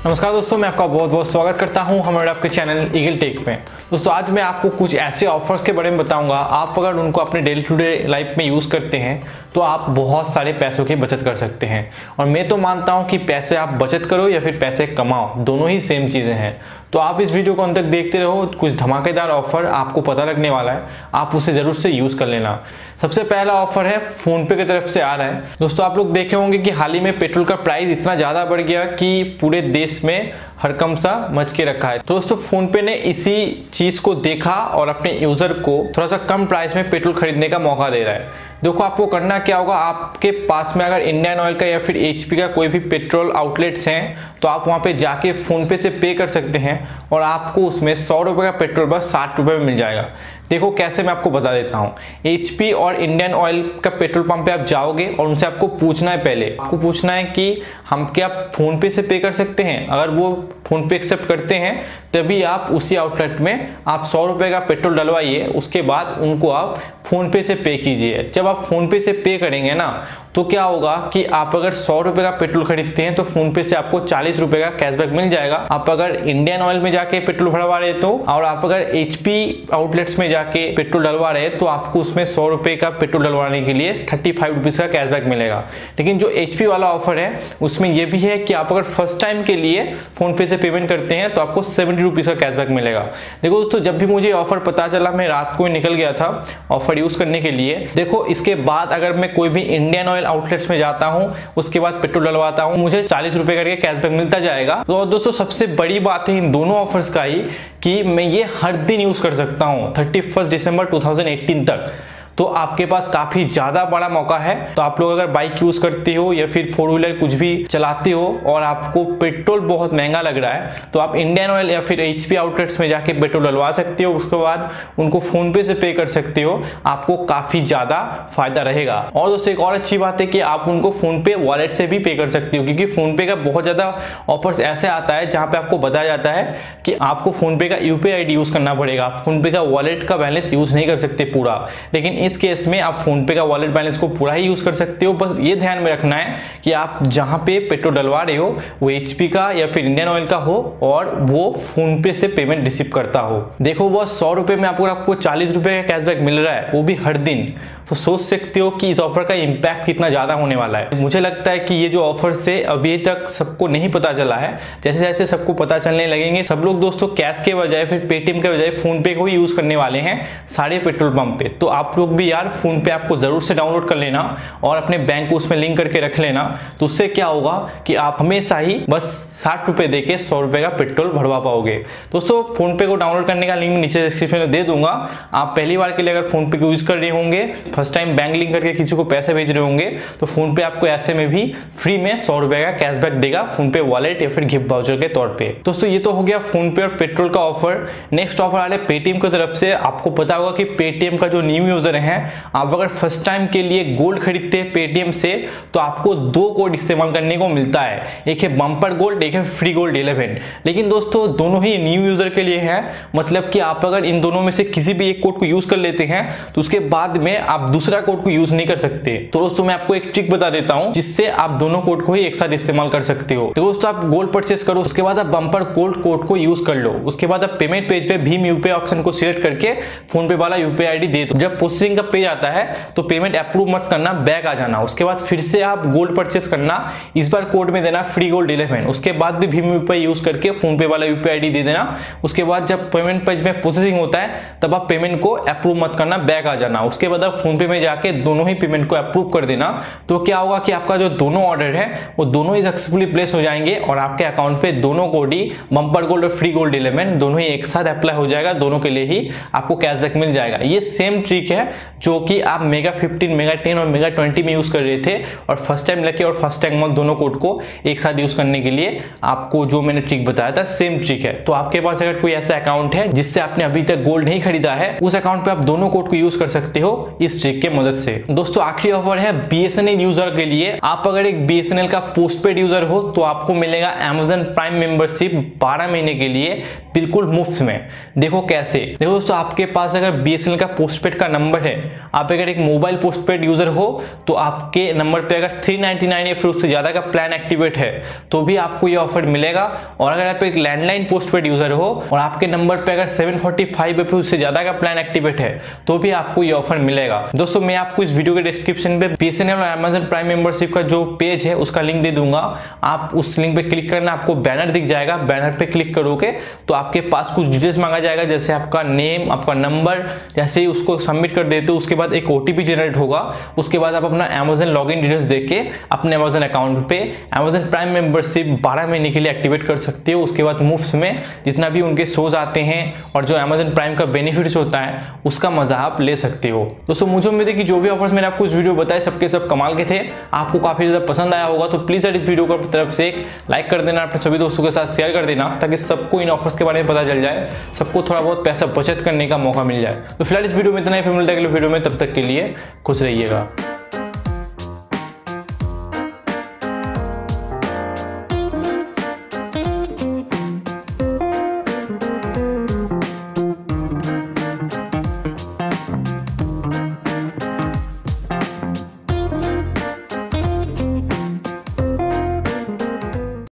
नमस्कार दोस्तों, मैं आपका बहुत बहुत स्वागत करता हूं हमारे आपके चैनल ईगल टेक में। दोस्तों आज मैं आपको कुछ ऐसे ऑफर्स के बारे में बताऊंगा, आप अगर उनको अपने डेली टू डे लाइफ में यूज़ करते हैं तो आप बहुत सारे पैसों की बचत कर सकते हैं। और मैं तो मानता हूं कि पैसे आप बचत करो या फिर पैसे कमाओ, दोनों ही सेम चीज़ें हैं। तो आप इस वीडियो को अंत तक देखते रहो, कुछ धमाकेदार ऑफर आपको पता लगने वाला है, आप उसे ज़रूर से यूज़ कर लेना। सबसे पहला ऑफर है फ़ोनपे की तरफ से आ रहा है। दोस्तों आप लोग देखे होंगे कि हाल ही में पेट्रोल का प्राइस इतना ज़्यादा बढ़ गया कि पूरे देश में हड़कंप सा मच के रखा है। तो दोस्तों फ़ोनपे ने इसी चीज़ को देखा और अपने यूज़र को थोड़ा सा कम प्राइस में पेट्रोल खरीदने का मौका दे रहा है। देखो आपको करना क्या होगा, आपके पास में अगर इंडियन ऑयल का या फिर एचपी का कोई भी पेट्रोल आउटलेट्स हैं तो आप वहाँ पे जाके फ़ोनपे से पे कर सकते हैं और आपको उसमें 100 रुपये का पेट्रोल बस 60 रुपये में मिल जाएगा। देखो कैसे, मैं आपको बता देता हूँ। एचपी और इंडियन ऑयल का पेट्रोल पंप पे आप जाओगे और उनसे आपको पूछना है, पहले आपको पूछना है कि हम क्या फ़ोनपे से पे कर सकते हैं। अगर वो फ़ोनपे एक्सेप्ट करते हैं तभी आप उसी आउटलेट में आप 100 रुपये का पेट्रोल डलवाइए, उसके बाद उनको आप फ़ोनपे से पे कीजिए। जब आप फ़ोनपे से पे करेंगे ना तो क्या होगा कि आप अगर 100 रुपये का पेट्रोल खरीदते हैं तो फ़ोनपे से आपको 40 रुपये का कैशबैक मिल जाएगा। आप अगर इंडियन ऑयल में जाके पेट्रोल भरवा रहे तो, और आप अगर एचपी आउटलेट्स में जाके पेट्रोल डलवा रहे तो आपको उसमें 100 रुपये का पेट्रोल डलवाने के लिए 35 रुपीज़ का कैशबैक मिलेगा। लेकिन जो एचपी वाला ऑफर है उसमें यह भी है कि आप अगर फर्स्ट टाइम के लिए फ़ोनपे से पेमेंट करते हैं तो आपको 70 रुपीज़ का कैशबैक मिलेगा। देखो दोस्तों, जब भी मुझे ऑफर पता चला मैं रात को ही निकल गया था ऑफर यूज़ करने के लिए। देखो इसके बाद अगर मैं कोई भी इंडियन ऑयल आउटलेट्स में जाता हूं, उसके बाद पेट्रोल डलवाता हूं, मुझे 40 रुपये करके कैशबैक मिलता जाएगा। तो दोस्तों सबसे बड़ी बात है इन दोनों ऑफर्स का ही कि मैं ये हर दिन यूज कर सकता हूं 31 दिसंबर 2018 तक। तो आपके पास काफ़ी ज़्यादा बड़ा मौका है। तो आप लोग अगर बाइक यूज़ करते हो या फिर 4 व्हीलर कुछ भी चलाते हो और आपको पेट्रोल बहुत महंगा लग रहा है तो आप इंडियन ऑयल या फिर एचपी आउटलेट्स में जाके पेट्रोल डलवा सकते हो, उसके बाद उनको फ़ोनपे से पे कर सकते हो, आपको काफ़ी ज़्यादा फायदा रहेगा। और दोस्तों एक और अच्छी बात है कि आप उनको फ़ोनपे वॉलेट से भी पे कर सकते हो, क्योंकि फ़ोनपे का बहुत ज़्यादा ऑफर्स ऐसे आता है जहाँ पर आपको बताया जाता है कि आपको फ़ोनपे का यूपीआई आईडी यूज़ करना पड़ेगा, फ़ोनपे का वॉलेट का बैलेंस यूज़ नहीं कर सकते पूरा। लेकिन इस केस में आप फोनपे का वॉलेट बैलेंस को पूरा ही यूज कर सकते हो। बस ये ध्यान में रखना है कि आप जहां पे पेट्रोल डलवा रहे हो वो एचपी का या फिर इंडियन ऑयल का हो और वो फोनपे से पेमेंट रिसीव करता हो। देखो वो 100 रुपये में आपको 40 रुपये का कैशबैक मिल रहा है, वो भी हर दिन। तो सोच सकते हो कि इस ऑफर का इम्पैक्ट कितना ज़्यादा होने वाला है। मुझे लगता है कि ये जो ऑफर से अभी तक सबको नहीं पता चला है, जैसे जैसे सबको पता चलने लगेंगे सब लोग दोस्तों कैश के बजाय फिर पेटीएम के बजाय फ़ोनपे को ही यूज़ करने वाले हैं सारे पेट्रोल पंप पे। तो आप लोग भी यार फ़ोनपे आपको ज़रूर से डाउनलोड कर लेना और अपने बैंक को उसमें लिंक करके रख लेना। तो उससे क्या होगा कि आप हमेशा ही बस 60 रुपये दे के 100 रुपये का पेट्रोल भरवा पाओगे। दोस्तों फ़ोनपे को डाउनलोड करने का लिंक नीचे डिस्क्रिप्शन में दे दूंगा। आप पहली बार के लिए अगर फ़ोनपे को यूज़ कर रहे होंगे, फर्स्ट टाइम बैंक लिंक करके किसी को पैसे भेज रहे होंगे, तो फ़ोनपे आपको ऐसे में भी फ्री में 100 रुपये का कैशबैक देगा फ़ोनपे वॉलेट या फिर गिफ्ट वाउचर के तौर पे। दोस्तों ये तो हो गया फ़ोनपे और पेट्रोल का ऑफर। नेक्स्ट ऑफर आ रहा है पेटीएम की तरफ से। आपको पता होगा कि पेटीएम का जो न्यू यूज़र है, आप अगर फर्स्ट टाइम के लिए गोल्ड खरीदते हैं पेटीएम से तो आपको 2 कोड इस्तेमाल करने को मिलता है, एक है बम्पर गोल्ड, एक है फ्री गोल्ड 11। लेकिन दोस्तों दोनों ही न्यू यूज़र के लिए है, मतलब कि आप अगर इन दोनों में से किसी भी एक कोड को यूज़ कर लेते हैं तो उसके बाद में आप दूसरा कोड को यूज़ नहीं कर सकते। तो दोस्तों मैं आपको एक ट्रिक बता देता हूं जिससे आप दोनों कोड को ही एक साथ इस्तेमाल कर सकते हो। तो दोस्तों आप गोल्ड परचेस करो, उसके बाद आप बम्पर गोल्ड कोड को यूज कर लो, उसके बाद आप पेमेंट पेज पे भीम यूपीआई ऑप्शन को सिलेक्ट करके फोनपे वाला यूपीआई आईडी दे दो। जब प्रोसेसिंग का पेज आता है तो पेमेंट अप्रूव मत करना, बैक आ जाना। उसके बाद फिर से आप गोल्ड परचेस करना, इस बार कोड में देना फ्री गोल्ड 11। उसके बाद भी भीम यूपीआई यूज करके फोनपे वाला यूपीआई आईडी दे देना। उसके बाद जब पेमेंट पेज में प्रोसेसिंग होता है तब आप पेमेंट को अप्रूव मत करना, बैक आ जाना। उसके बाद आप फोनपे में जाके दोनों ही पेमेंट को अप्रूव कर देना। तो क्या होगा कि आपका जो दोनों ऑर्डर है वो दोनों ही सक्सेसफुली प्लेस हो जाएंगे और आपके अकाउंट पे दोनों कोड ही बम्पर गोल्ड और फ्री गोल्ड 11 दोनों ही एक साथ अप्लाई हो जाएगा, दोनों के लिए ही आपको कैशबैक मिल जाएगा। ये सेम ट्रिक है जो कि आप मेगा 15, मेगा 10 और मेगा 20 में यूज कर रहे थे और फर्स्ट टाइम लकी और फर्स्ट टाइम मंथ दोनों कोड को एक साथ यूज करने के लिए आपको जो मैंने ट्रिक बताया था सेम ट्रिक है। तो आपके पास अगर कोई ऐसा अकाउंट है जिससे आपने अभी तक गोल्ड नहीं खरीदा है, उस अकाउंट पे आप दोनों कोड को यूज कर सकते हो इस ट्रिक के मदद से। दोस्तों आखिरी ऑफर है बीएसएनएल यूजर के लिए। आप अगर एक बीएसएनएल का पोस्टपेड यूजर हो तो आपको मिलेगा Amazon प्राइम मेंबरशिप 12 महीने के लिए बिल्कुल मुफ्त में। देखो कैसे, देखो दोस्तों, आपके पास अगर BSNL का पोस्टपेड का नंबर है, आप अगर एक मोबाइल पोस्टपेड यूजर हो तो आपके नंबर पे अगर 399 या फिर उससे ज्यादा का प्लान एक्टिवेट है तो भी आपको ये ऑफर मिलेगा। और अगर आप एक लैंडलाइन पोस्टपेड यूजर हो और आपके नंबर पे अगर 745 या फिर उससे ज्यादा का प्लान एक्टिवेट है तो भी आपको ये ऑफर मिलेगा। दोस्तों मैं आपको इस वीडियो के डिस्क्रिप्शन पे BSNL और Amazon प्राइम मेंबरशिप का जो पेज है उसका लिंक दे दूंगा। आप उस लिंक पे क्लिक करना, आपको बैनर दिख जाएगा, बैनर पे क्लिक करोगे तो आपके पास कुछ डिटेल्स मांगा जाएगा, जैसे आपका नेम, आपका नंबर। जैसे ही उसको सबमिट कर देते हो उसके बाद एक OTP जनरेट होगा। उसके बाद आप अपना Amazon लॉगिन डिटेल्स देके अपने Amazon अकाउंट पे Amazon प्राइम मेंबरशिप 12 महीने के लिए एक्टिवेट कर सकते हो। उसके बाद मुफ्त में जितना भी उनके शोज आते हैं और जो Amazon प्राइम का बेनिफिट्स होता है उसका मजा आप ले सकते हो। दोस्तों मुझे उम्मीद है कि जो भी ऑफर्स मैंने आपको इस वीडियो बताए सबके सब कमाल के थे, आपको काफी ज्यादा पसंद आया होगा। तो प्लीज इस वीडियो को अपनी तरफ से एक लाइक कर देना, अपने सभी दोस्तों के साथ शेयर कर देना ताकि सबको इन ऑफर्स के बारे में पता चल जाए, सबको थोड़ा बहुत पैसा बचत करने का मौका मिल जाए। तो फिलहाल इस वीडियो में इतना ही, फिर मिलता है अगले वीडियो में, तब तक के लिए खुश रहिएगा।